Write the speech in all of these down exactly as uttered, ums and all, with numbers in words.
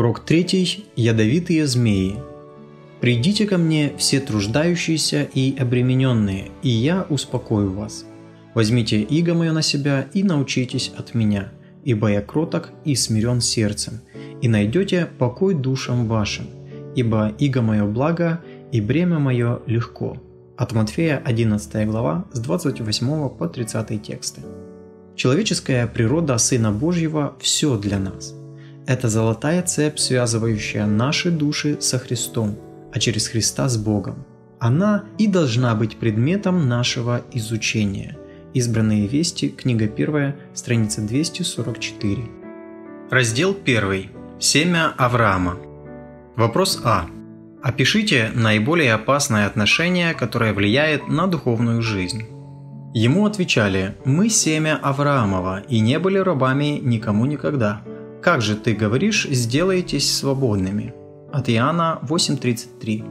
Урок третий. Ядовитые змеи. «Придите ко мне, все труждающиеся и обремененные, и я успокою вас. Возьмите иго мое на себя и научитесь от меня, ибо я кроток и смирен сердцем, и найдете покой душам вашим, ибо иго мое благо, и бремя мое легко». От Матфея одиннадцатая глава с двадцать восьмого по тридцатый тексты. Человеческая природа Сына Божьего – все для нас. Это золотая цепь, связывающая наши души со Христом, а через Христа с Богом. Она и должна быть предметом нашего изучения. Избранные вести, книга первая, страница двести сорок четыре. Раздел первый. Семя Авраама. Вопрос А. Опишите наиболее опасное отношение, которое влияет на духовную жизнь. Ему отвечали: «Мы семя Авраамова и не были рабами никому никогда. Как же ты говоришь, сделаетесь свободными?» От Иоанна восемь тридцать три.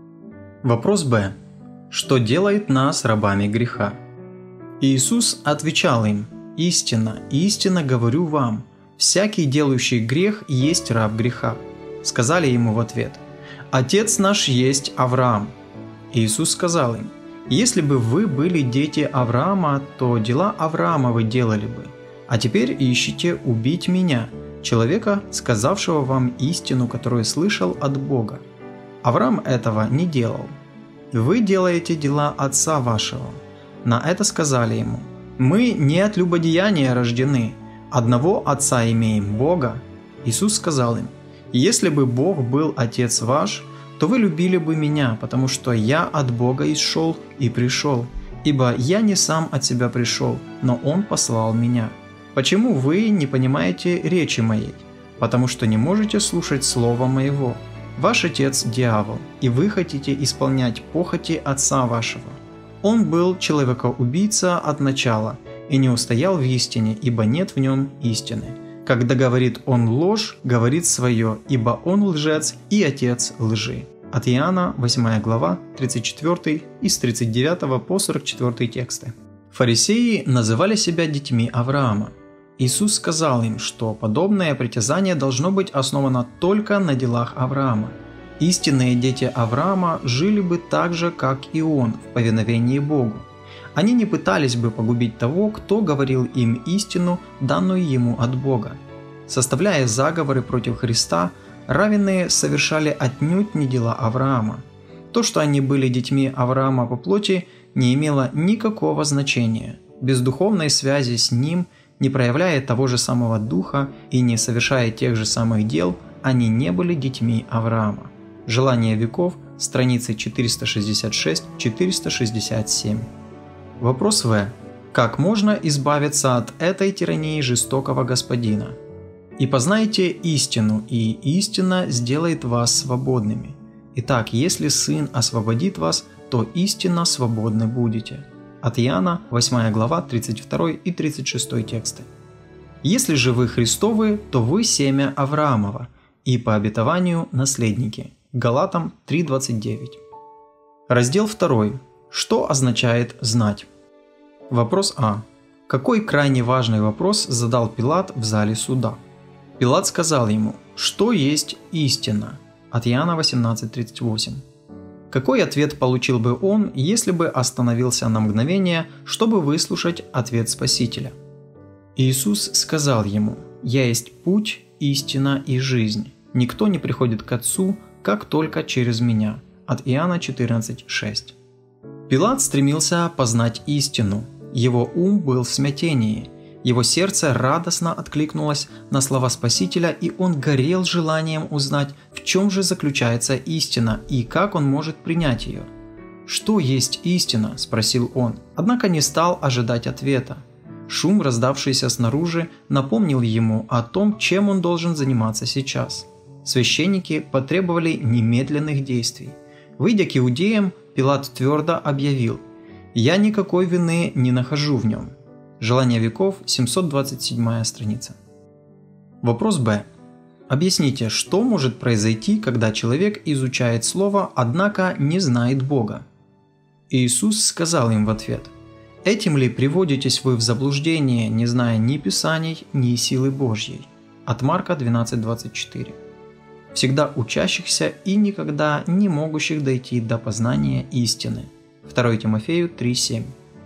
Вопрос Б. Что делает нас рабами греха? Иисус отвечал им: «Истинно, истинно говорю вам, всякий делающий грех есть раб греха». Сказали ему в ответ: «Отец наш есть Авраам». Иисус сказал им: «Если бы вы были дети Авраама, то дела Авраама вы делали бы. А теперь ищите убить меня, человека, сказавшего вам истину, которую слышал от Бога. Авраам этого не делал. Вы делаете дела отца вашего». На это сказали ему: «Мы не от любодеяния рождены, одного отца имеем, Бога». Иисус сказал им: «Если бы Бог был отец ваш, то вы любили бы меня, потому что я от Бога исшел и пришел, ибо я не сам от себя пришел, но Он послал меня. Почему вы не понимаете речи моей? Потому что не можете слушать слова моего. Ваш отец – дьявол, и вы хотите исполнять похоти отца вашего. Он был человекоубийца от начала и не устоял в истине, ибо нет в нем истины. Когда говорит он ложь, говорит свое, ибо он лжец и отец лжи». От Иоанна восьмая глава, тридцать четвёртый и с тридцать девятого по сорок четвёртый тексты. Фарисеи называли себя детьми Авраама. Иисус сказал им, что подобное притязание должно быть основано только на делах Авраама. Истинные дети Авраама жили бы так же, как и он, в повиновении Богу. Они не пытались бы погубить того, кто говорил им истину, данную ему от Бога. Составляя заговоры против Христа, раввины совершали отнюдь не дела Авраама. То, что они были детьми Авраама по плоти, не имело никакого значения. Без духовной связи с ним, не проявляя того же самого духа и не совершая тех же самых дел, они не были детьми Авраама. Желание веков, страницы четыреста шестьдесят шесть - четыреста шестьдесят семь. Вопрос В. Как можно избавиться от этой тирании жестокого господина? «И познайте истину, и истина сделает вас свободными. Итак, если Сын освободит вас, то истинно свободны будете». От Иоанна восьмая глава, тридцать второй и тридцать шестой тексты. «Если же вы Христовы, то вы семя Авраамова, и по обетованию наследники». Галатам три двадцать девять. Раздел второй. Что означает знать? Вопрос А. Какой крайне важный вопрос задал Пилат в зале суда? Пилат сказал ему: «Что есть истина?» От Иоанна восемнадцать тридцать восемь. Какой ответ получил бы он, если бы остановился на мгновение, чтобы выслушать ответ Спасителя? Иисус сказал ему: «Я есть путь, истина и жизнь. Никто не приходит к Отцу, как только через меня». От Иоанна четырнадцать шесть. Пилат стремился познать истину. Его ум был в смятении. Его сердце радостно откликнулось на слова Спасителя, и он горел желанием узнать, в чем же заключается истина и как он может принять ее. «Что есть истина?» – спросил он, однако не стал ожидать ответа. Шум, раздавшийся снаружи, напомнил ему о том, чем он должен заниматься сейчас. Священники потребовали немедленных действий. Выйдя к иудеям, Пилат твердо объявил: «Я никакой вины не нахожу в нем». Желание веков, семьсот двадцать седьмая страница. Вопрос Б. Объясните, что может произойти, когда человек изучает Слово, однако не знает Бога? Иисус сказал им в ответ: «Этим ли приводитесь вы в заблуждение, не зная ни Писаний, ни силы Божьей?» От Марка двенадцать двадцать четыре. всегда учащихся и никогда не могущих дойти до познания истины. второе Тимофею три семь.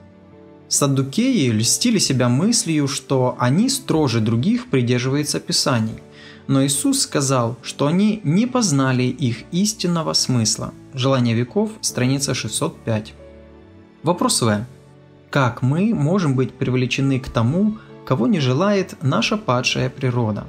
Саддукеи льстили себя мыслью, что они строже других придерживаются Писаний, но Иисус сказал, что они не познали их истинного смысла. Желание веков, страница шестьсот пять. Вопрос В. Как мы можем быть привлечены к тому, кого не желает наша падшая природа?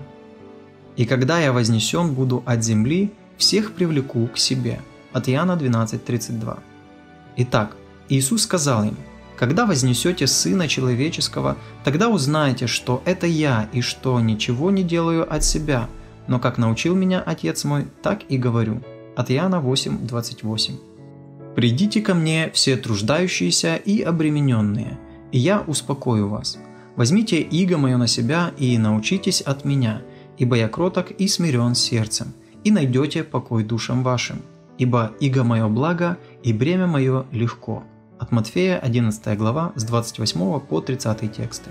«И когда я вознесен буду от земли, всех привлеку к себе». От Иоанна двенадцать тридцать два. Итак, Иисус сказал им: «Когда вознесете Сына Человеческого, тогда узнаете, что это Я, и что ничего не делаю от себя, но как научил меня Отец мой, так и говорю». От Иоанна восемь двадцать восемь. «Придите ко мне, все труждающиеся и обремененные, и я успокою вас. Возьмите иго мое на себя и научитесь от меня, ибо я кроток и смирен сердцем, и найдете покой душам вашим. Ибо иго мое благо, и бремя мое легко». От Матфея одиннадцатая глава с двадцать восьмого по тридцатый тексты.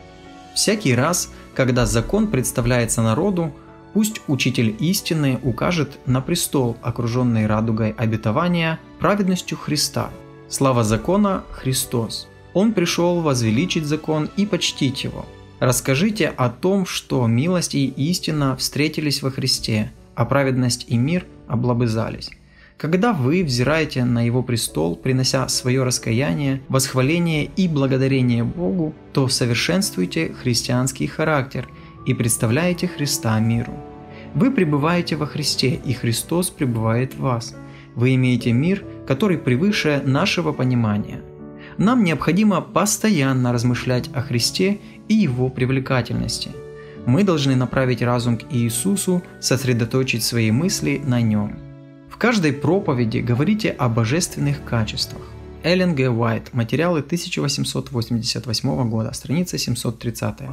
Всякий раз, когда закон представляется народу, пусть учитель истины укажет на престол, окруженный радугой обетования, праведностью Христа. Слава закона – Христос. Он пришел возвеличить закон и почтить его. Расскажите о том, что милость и истина встретились во Христе, а праведность и мир облобызались. Когда вы взираете на Его престол, принося свое раскаяние, восхваление и благодарение Богу, то совершенствуйте христианский характер и представляете Христа миру. Вы пребываете во Христе, и Христос пребывает в вас. Вы имеете мир, который превыше нашего понимания. Нам необходимо постоянно размышлять о Христе и Его привлекательности. Мы должны направить разум к Иисусу, сосредоточить свои мысли на Нем. В каждой проповеди говорите о божественных качествах. Эллен Г. Уайт. Материалы тысяча восемьсот восемьдесят восьмого года. Страница семьсот тридцатая.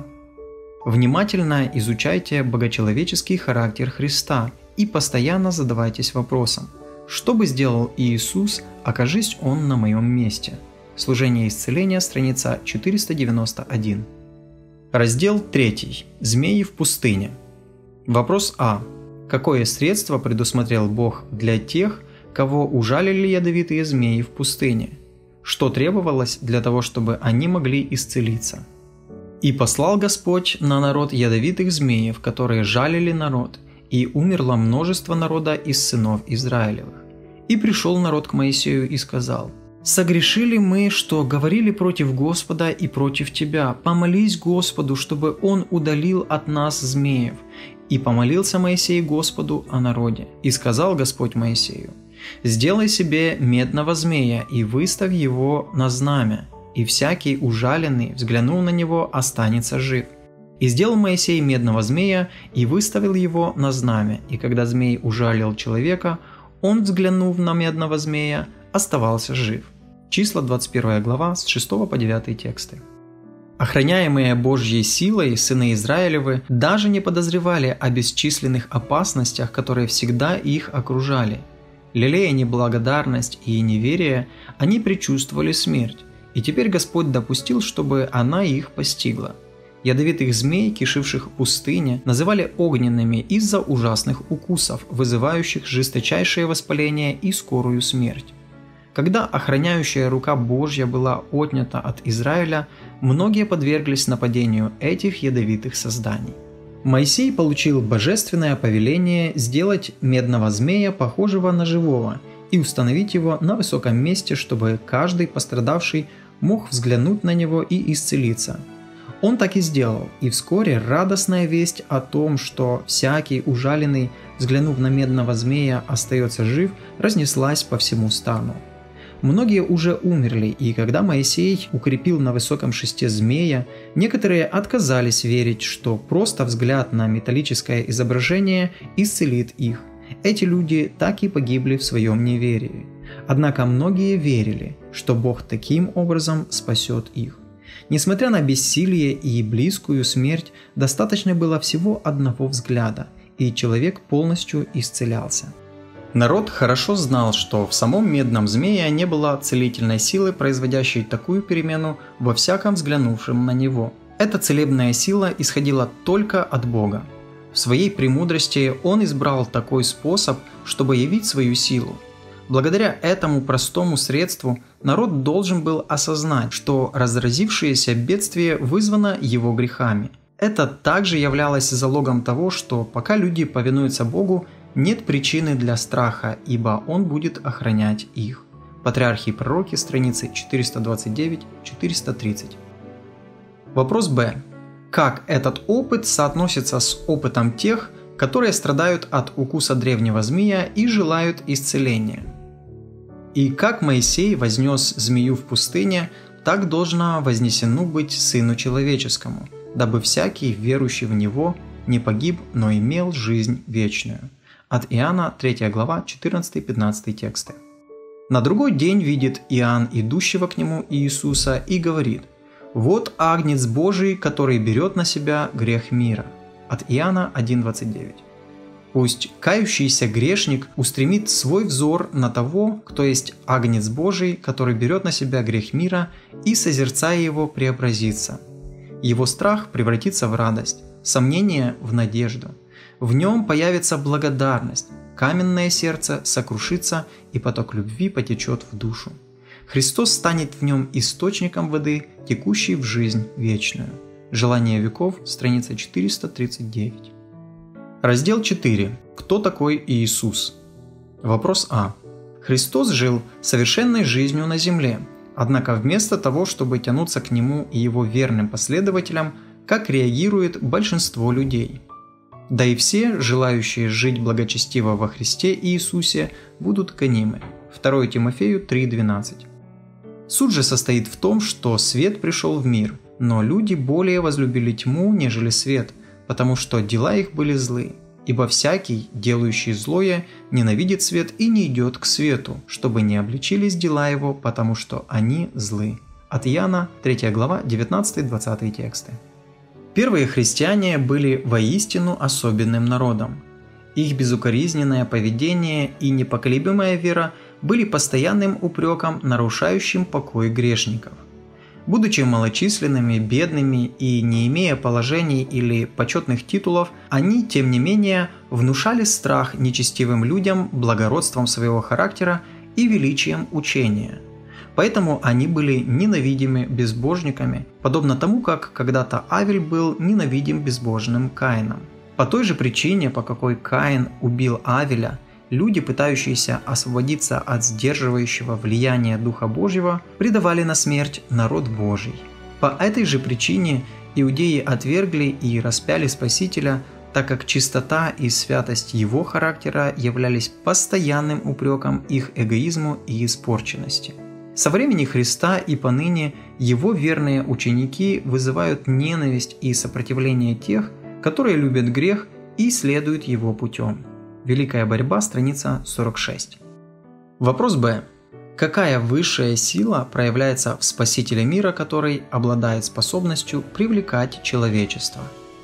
Внимательно изучайте богочеловеческий характер Христа и постоянно задавайтесь вопросом: что бы сделал Иисус, окажись Он на моем месте? Служение исцеления, страница четыреста девяносто один. Раздел три. Змеи в пустыне. Вопрос А. Какое средство предусмотрел Бог для тех, кого ужалили ядовитые змеи в пустыне? Что требовалось для того, чтобы они могли исцелиться? «И послал Господь на народ ядовитых змеев, которые жалили народ, и умерло множество народа из сынов Израилевых. И пришел народ к Моисею и сказал: согрешили мы, что говорили против Господа и против Тебя. Помолись Господу, чтобы Он удалил от нас змеев. И помолился Моисей Господу о народе. И сказал Господь Моисею: сделай себе медного змея и выставь его на знамя, и всякий ужаленный, взглянув на него, останется жив. И сделал Моисей медного змея и выставил его на знамя, и когда змей ужалил человека, он, взглянув на медного змея, оставался жив». Числа двадцать первая глава с шестого по девятый тексты. Охраняемые Божьей силой сыны Израилевы даже не подозревали о бесчисленных опасностях, которые всегда их окружали. Лелея неблагодарность и неверие, они предчувствовали смерть, и теперь Господь допустил, чтобы она их постигла. Ядовитых змей, кишивших в пустыне, называли огненными из-за ужасных укусов, вызывающих жесточайшее воспаление и скорую смерть. Когда охраняющая рука Божья была отнята от Израиля, многие подверглись нападению этих ядовитых созданий. Моисей получил божественное повеление сделать медного змея, похожего на живого, и установить его на высоком месте, чтобы каждый пострадавший мог взглянуть на него и исцелиться. Он так и сделал, и вскоре радостная весть о том, что всякий ужаленный, взглянув на медного змея, остается жив, разнеслась по всему стану. Многие уже умерли, и когда Моисей укрепил на высоком шесте змея, некоторые отказались верить, что просто взгляд на металлическое изображение исцелит их. Эти люди так и погибли в своем неверии. Однако многие верили, что Бог таким образом спасет их. Несмотря на бессилие и близкую смерть, достаточно было всего одного взгляда, и человек полностью исцелялся. Народ хорошо знал, что в самом медном змее не было целительной силы, производящей такую перемену во всяком взглянувшем на него. Эта целебная сила исходила только от Бога. В В своей премудрости Он избрал такой способ, чтобы явить свою силу. Благодаря этому простому средству народ должен был осознать, что разразившееся бедствие вызвано его грехами. Это также являлось залогом того, что пока люди повинуются Богу, нет причины для страха, ибо Он будет охранять их. Патриархи и пророки, страницы четыреста двадцать девять - четыреста тридцать. Вопрос Б. Как этот опыт соотносится с опытом тех, которые страдают от укуса древнего змея и желают исцеления? И как Моисей вознес змею в пустыне, так должно вознесено быть Сыну Человеческому, дабы всякий, верующий в Него, не погиб, но имел жизнь вечную. От Иоанна, третья глава, четырнадцатый-пятнадцатый тексты. На другой день видит Иоанн идущего к нему Иисуса и говорит: «Вот Агнец Божий, который берет на себя грех мира». От Иоанна один двадцать девять. Пусть кающийся грешник устремит свой взор на того, кто есть Агнец Божий, который берет на себя грех мира, и, созерцая его, преобразится. Его страх превратится в радость, сомнение – в надежду. В нем появится благодарность, каменное сердце сокрушится, и поток любви потечет в душу. Христос станет в нем источником воды, текущей в жизнь вечную. Желание веков, страница четыреста тридцать девять. Раздел четыре. Кто такой Иисус? Вопрос А. Христос жил совершенной жизнью на земле, однако вместо того, чтобы тянуться к Нему и Его верным последователям, как реагирует большинство людей. Да и все, желающие жить благочестиво во Христе Иисусе, будут гонимы. второе Тимофею три двенадцать. Суть же состоит в том, что свет пришел в мир, но люди более возлюбили тьму, нежели свет, потому что дела их были злы. Ибо всякий, делающий злое, ненавидит свет и не идет к свету, чтобы не обличились дела его, потому что они злы. От Иоанна, третья глава, девятнадцатый-двадцатый тексты. Первые христиане были воистину особенным народом. Их безукоризненное поведение и непоколебимая вера были постоянным упреком, нарушающим покой грешников. Будучи малочисленными, бедными и не имея положений или почетных титулов, они, тем не менее, внушали страх нечестивым людям благородством своего характера и величием учения. Поэтому они были ненавидимы безбожниками, подобно тому, как когда-то Авель был ненавидим безбожным Каином. По той же причине, по какой Каин убил Авеля, люди, пытающиеся освободиться от сдерживающего влияния Духа Божьего, предавали на смерть народ Божий. По этой же причине иудеи отвергли и распяли Спасителя, так как чистота и святость его характера являлись постоянным упреком их эгоизму и испорченности. Со времени Христа и поныне его верные ученики вызывают ненависть и сопротивление тех, которые любят грех и следуют его путем. Великая борьба, страница сорок шесть. Вопрос Б. Какая высшая сила проявляется в Спасителе мира, который обладает способностью привлекать человечество?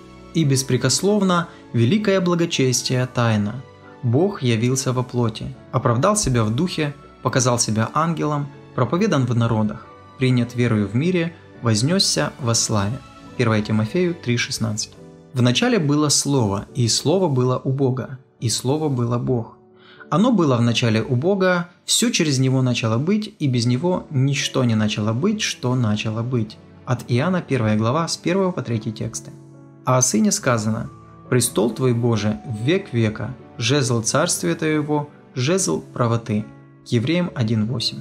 И беспрекословно великое благочестие тайна. Бог явился во плоти, оправдал себя в духе, показал себя ангелом, проповедан в народах, принят верою в мире, вознесся во славе. первое Тимофею три шестнадцать. Вначале было Слово, и Слово было у Бога, и Слово было Бог. Оно было в начале у Бога, все через Него начало быть, и без Него ничто не начало быть, что начало быть. От Иоанна, первая глава, с первого по третий тексты. А о Сыне сказано: «Престол Твой, Боже, в век века, жезл царствия Твоего, жезл правоты». Евреям один восемь.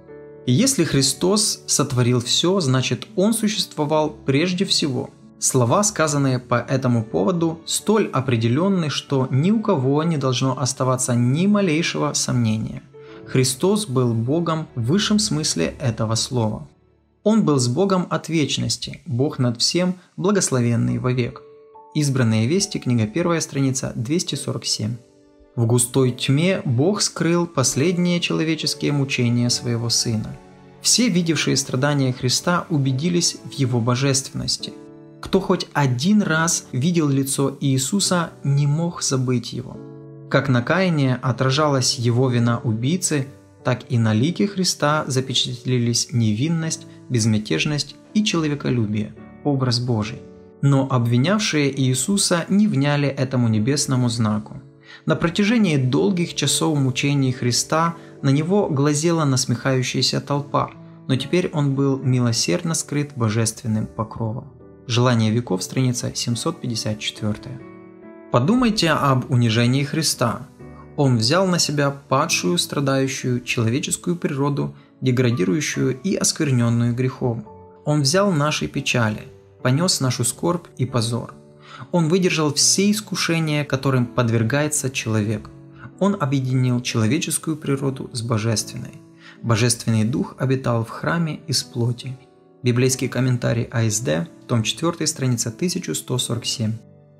И если Христос сотворил все, значит Он существовал прежде всего. Слова, сказанные по этому поводу, столь определенны, что ни у кого не должно оставаться ни малейшего сомнения. Христос был Богом в высшем смысле этого слова. Он был с Богом от вечности, Бог над всем, благословенный вовек. Избранные вести, книга первая, страница двести сорок семь. В густой тьме Бог скрыл последние человеческие мучения своего Сына. Все, видевшие страдания Христа, убедились в Его божественности. Кто хоть один раз видел лицо Иисуса, не мог забыть его. Как на Каине отражалась его вина убийцы, так и на лике Христа запечатлелись невинность, безмятежность и человеколюбие, образ Божий. Но обвинявшие Иисуса не вняли этому небесному знаку. На протяжении долгих часов мучений Христа на него глазела насмехающаяся толпа, но теперь он был милосердно скрыт божественным покровом. Желание веков, страница семьсот пятьдесят четыре. Подумайте об унижении Христа. Он взял на себя падшую, страдающую человеческую природу, деградирующую и оскверненную грехом. Он взял наши печали, понес нашу скорбь и позор. Он выдержал все искушения, которым подвергается человек. Он объединил человеческую природу с божественной. Божественный Дух обитал в храме из плоти. Библейский комментарий А С Д, том четыре, страница тысяча сто сорок семь.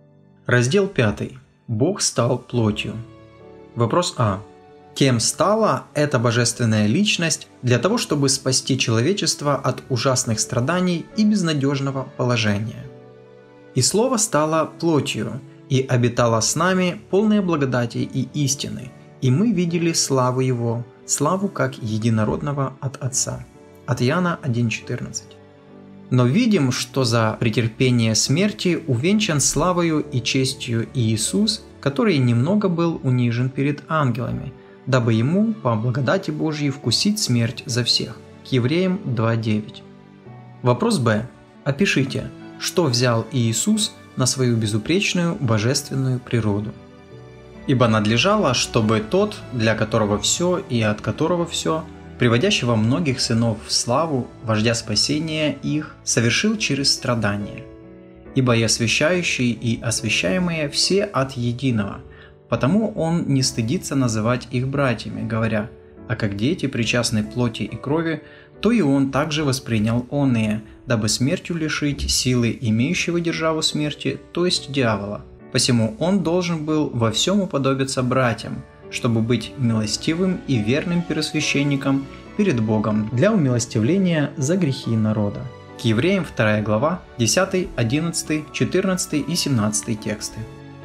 Раздел пятый. Бог стал плотью. Вопрос А. Кем стала эта божественная личность для того, чтобы спасти человечество от ужасных страданий и безнадежного положения? И Слово стало плотью, и обитало с нами, полное благодати и истины, и мы видели славу Его, славу как единородного от Отца. От Иоанна один четырнадцать. Но видим, что за претерпение смерти увенчан славою и честью Иисус, который немного был унижен перед ангелами, дабы ему по благодати Божьей вкусить смерть за всех. К Евреям два девять. Вопрос Б. Опишите, что взял Иисус на свою безупречную божественную природу. Ибо надлежало, чтобы тот, для которого все и от которого все, приводящего многих сынов в славу, вождя спасения их, совершил через страдания. Ибо и освящающие, и освящаемые все от единого, потому он не стыдится называть их братьями, говоря: а как дети причастны плоти и крови, то и он также воспринял оные, дабы смертью лишить силы имеющего державу смерти, то есть дьявола. Посему он должен был во всем уподобиться братьям, чтобы быть милостивым и верным первосвященником перед Богом для умилостивления за грехи народа. К Евреям вторая глава, десятый, одиннадцатый, четырнадцатый и семнадцатый тексты.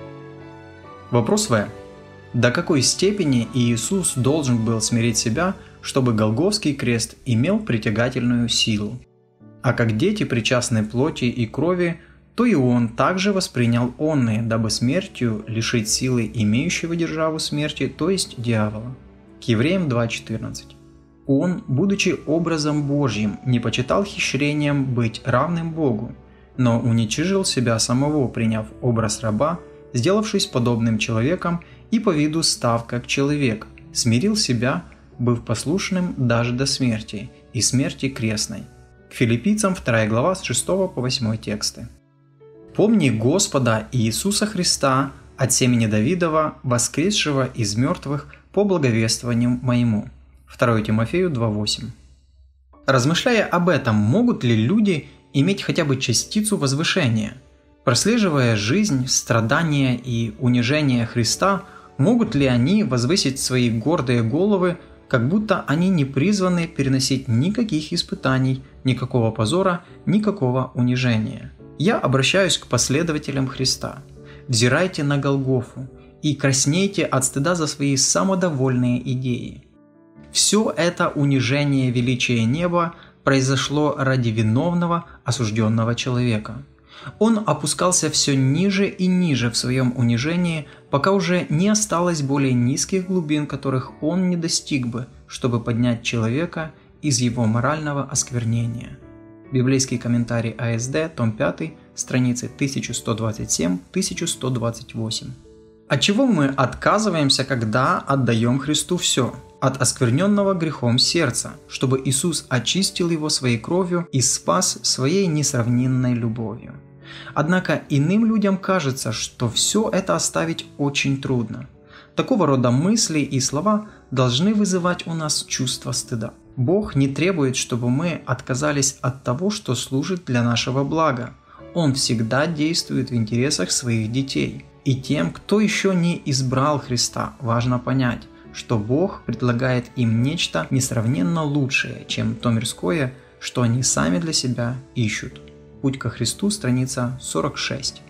Вопрос В. До какой степени Иисус должен был смирить себя, чтобы Голгофский крест имел притягательную силу? А как дети причастны плоти и крови, то и он также воспринял онные, дабы смертью лишить силы имеющего державу смерти, то есть дьявола. К Евреям два четырнадцать. Он, будучи образом Божьим, не почитал хищрением быть равным Богу, но уничижил себя самого, приняв образ раба, сделавшись подобным человеком и по виду став как человек, смирил себя, быв послушным даже до смерти, и смерти крестной. К Филиппийцам вторая глава с шестого по восьмой тексты. «Помни Господа Иисуса Христа от семени Давидова, воскресшего из мертвых по благовествованию моему». второе Тимофею два восемь. Размышляя об этом, могут ли люди иметь хотя бы частицу возвышения? Прослеживая жизнь, страдания и унижение Христа, могут ли они возвысить свои гордые головы, как будто они не призваны переносить никаких испытаний, никакого позора, никакого унижения? Я обращаюсь к последователям Христа. Взирайте на Голгофу и краснейте от стыда за свои самодовольные идеи. Все это унижение величия неба произошло ради виновного, осужденного человека. Он опускался все ниже и ниже в своем унижении, пока уже не осталось более низких глубин, которых он не достиг бы, чтобы поднять человека из его морального осквернения. Библейский комментарий А С Д, том пятый, страницы тысяча сто двадцать семь — тысяча сто двадцать восемь. От чего мы отказываемся, когда отдаем Христу все? От оскверненного грехом сердца, чтобы Иисус очистил его своей кровью и спас своей несравненной любовью. Однако иным людям кажется, что все это оставить очень трудно. Такого рода мысли и слова должны вызывать у нас чувство стыда. Бог не требует, чтобы мы отказались от того, что служит для нашего блага. Он всегда действует в интересах своих детей. И тем, кто еще не избрал Христа, важно понять, что Бог предлагает им нечто несравненно лучшее, чем то мирское, что они сами для себя ищут. Путь ко Христу, страница сорок шесть.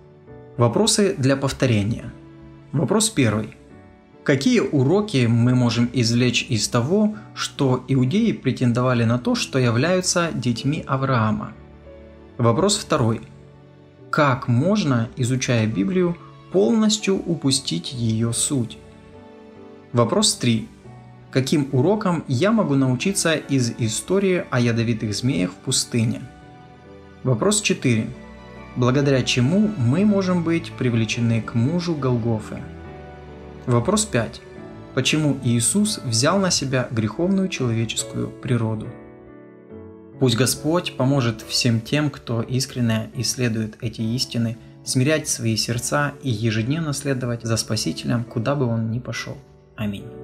Вопросы для повторения. Вопрос первый. Какие уроки мы можем извлечь из того, что иудеи претендовали на то, что являются детьми Авраама? Вопрос второй. Как можно, изучая Библию, полностью упустить ее суть? Вопрос три. Каким урокам я могу научиться из истории о ядовитых змеях в пустыне? Вопрос четыре. Благодаря чему мы можем быть привлечены к мужу Голгофы? Вопрос пять. Почему Иисус взял на себя греховную человеческую природу? Пусть Господь поможет всем тем, кто искренне исследует эти истины, смирять свои сердца и ежедневно следовать за Спасителем, куда бы он ни пошел. Аминь.